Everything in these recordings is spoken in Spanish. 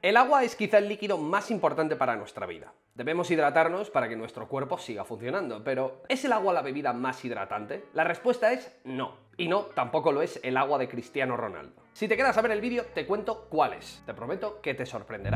El agua es quizá el líquido más importante para nuestra vida. Debemos hidratarnos para que nuestro cuerpo siga funcionando, pero ¿es el agua la bebida más hidratante? La respuesta es no. Y no, tampoco lo es el agua de Cristiano Ronaldo. Si te quedas a ver el vídeo, te cuento cuál es. Te prometo que te sorprenderá.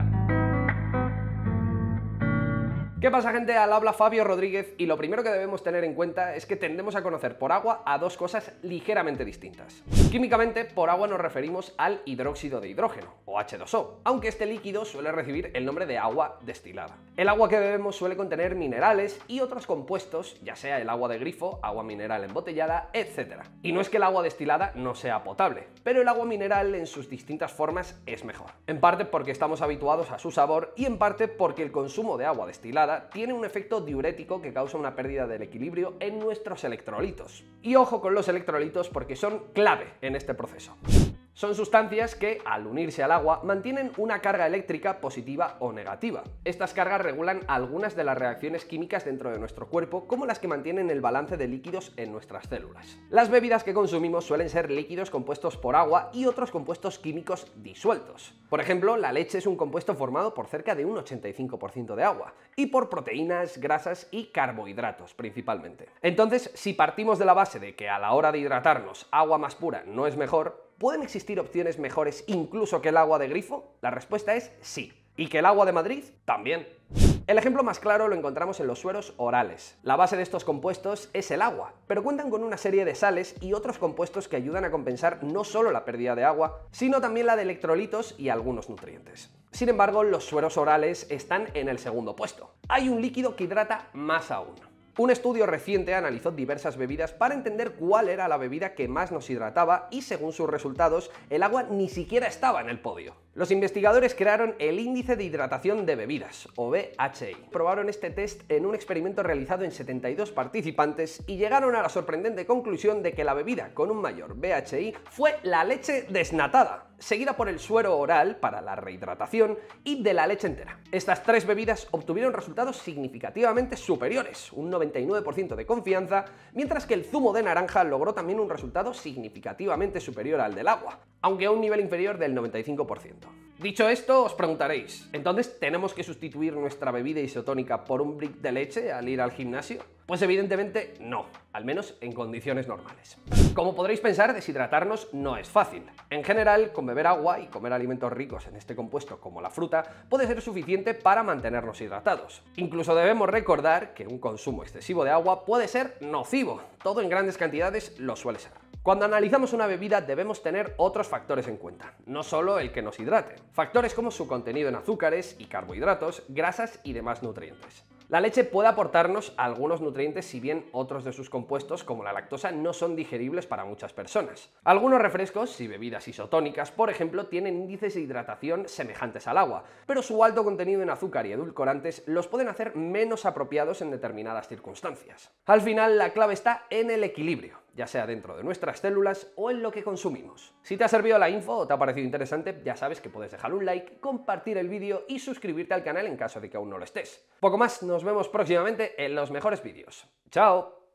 ¿Qué pasa, gente? Al habla Fabio Rodríguez y lo primero que debemos tener en cuenta es que tendemos a conocer por agua a dos cosas ligeramente distintas. Químicamente, por agua nos referimos al hidróxido de hidrógeno, o H2O, aunque este líquido suele recibir el nombre de agua destilada. El agua que bebemos suele contener minerales y otros compuestos, ya sea el agua de grifo, agua mineral embotellada, etc. Y no es que el agua destilada no sea potable, pero el agua mineral en sus distintas formas es mejor. En parte porque estamos habituados a su sabor y en parte porque el consumo de agua destilada tiene un efecto diurético que causa una pérdida del equilibrio en nuestros electrolitos. Y ojo con los electrolitos porque son clave en este proceso. Son sustancias que, al unirse al agua, mantienen una carga eléctrica positiva o negativa. Estas cargas regulan algunas de las reacciones químicas dentro de nuestro cuerpo, como las que mantienen el balance de líquidos en nuestras células. Las bebidas que consumimos suelen ser líquidos compuestos por agua y otros compuestos químicos disueltos. Por ejemplo, la leche es un compuesto formado por cerca de un 85% de agua, y por proteínas, grasas y carbohidratos principalmente. Entonces, si partimos de la base de que a la hora de hidratarnos agua más pura no es mejor, ¿pueden existir opciones mejores incluso que el agua de grifo? La respuesta es sí. ¿Y que el agua de Madrid? También. El ejemplo más claro lo encontramos en los sueros orales. La base de estos compuestos es el agua, pero cuentan con una serie de sales y otros compuestos que ayudan a compensar no solo la pérdida de agua, sino también la de electrolitos y algunos nutrientes. Sin embargo, los sueros orales están en el segundo puesto. Hay un líquido que hidrata más aún. Un estudio reciente analizó diversas bebidas para entender cuál era la bebida que más nos hidrataba y, según sus resultados, el agua ni siquiera estaba en el podio. Los investigadores crearon el Índice de Hidratación de Bebidas, o BHI. Probaron este test en un experimento realizado en 72 participantes y llegaron a la sorprendente conclusión de que la bebida con un mayor BHI fue la leche desnatada, seguida por el suero oral para la rehidratación y de la leche entera. Estas tres bebidas obtuvieron resultados significativamente superiores, un 99% de confianza, mientras que el zumo de naranja logró también un resultado significativamente superior al del agua, aunque a un nivel inferior del 95%. Dicho esto, os preguntaréis, ¿entonces tenemos que sustituir nuestra bebida isotónica por un brick de leche al ir al gimnasio? Pues evidentemente no, al menos en condiciones normales. Como podréis pensar, deshidratarnos no es fácil. En general, con beber agua y comer alimentos ricos en este compuesto como la fruta puede ser suficiente para mantenernos hidratados. Incluso debemos recordar que un consumo excesivo de agua puede ser nocivo, todo en grandes cantidades lo suele ser. Cuando analizamos una bebida debemos tener otros factores en cuenta, no solo el que nos hidrate. Factores como su contenido en azúcares y carbohidratos, grasas y demás nutrientes. La leche puede aportarnos algunos nutrientes si bien otros de sus compuestos, como la lactosa, no son digeribles para muchas personas. Algunos refrescos y bebidas isotónicas, por ejemplo, tienen índices de hidratación semejantes al agua, pero su alto contenido en azúcar y edulcorantes los pueden hacer menos apropiados en determinadas circunstancias. Al final, la clave está en el equilibrio, ya sea dentro de nuestras células o en lo que consumimos. Si te ha servido la info o te ha parecido interesante, ya sabes que puedes dejar un like, compartir el vídeo y suscribirte al canal en caso de que aún no lo estés. Poco más, nos vemos próximamente en los mejores vídeos. ¡Chao!